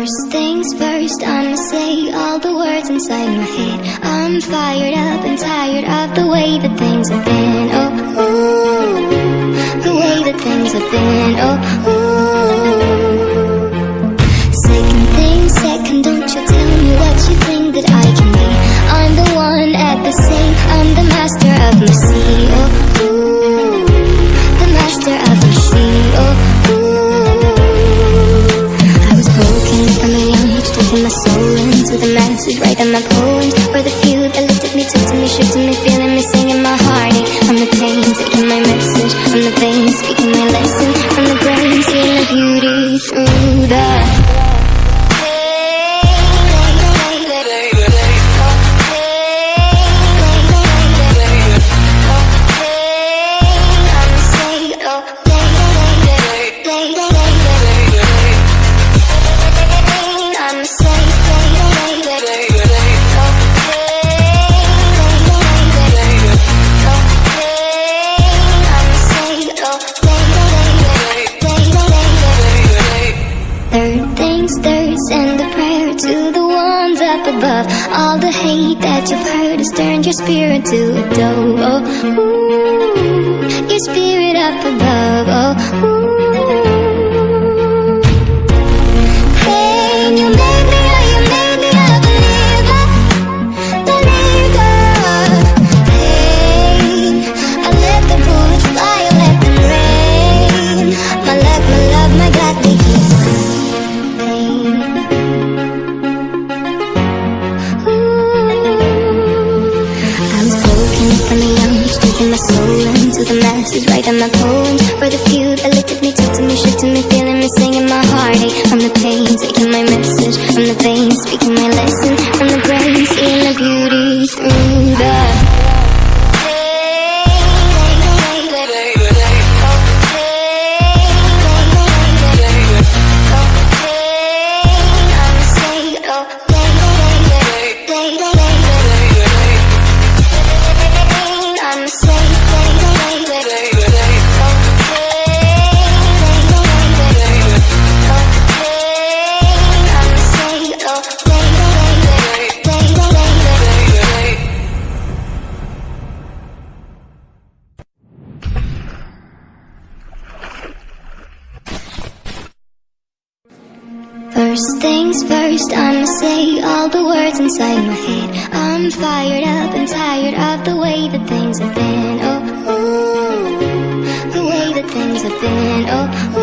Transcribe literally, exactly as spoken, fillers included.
First things first, I'ma say all the words inside my head. I'm fired up and tired of the way that things have been. Oh, ooh, the way that things have been. Oh, ooh. Second thing, second, don't you tell me what you think that I can be. I'm the one at the same, I'm the master of my sea. Oh, ooh, the master of my sea. Oh, my soul into the masses, writing my poems for the few that looked at me, took to me, shook to me, feeling me, singing my heartache. From the pain, taking my message, from the vein, speaking my lesson, from the brain, seeing the beauty through the above. All the hate that you've heard has turned your spirit to a dove. Oh, ooh, your spirit up above. Oh, ooh. Pain, you made me, oh, you made me a believer, believer. Pain, I let the bullets fly, I let them rain. My love, my love, my God, they keep pain. My soul into the masses, writing my poems for the few that looked at me, took to me, shook to me, feeling me, singing my heartache. From the pain, taking my message, from the vein, speaking my lesson, from the brain, seeing the beauty through the First things first, I'ma say all the words inside my head. I'm fired up and tired of the way that things have been. Oh, ooh, the way that things have been. Oh, ooh.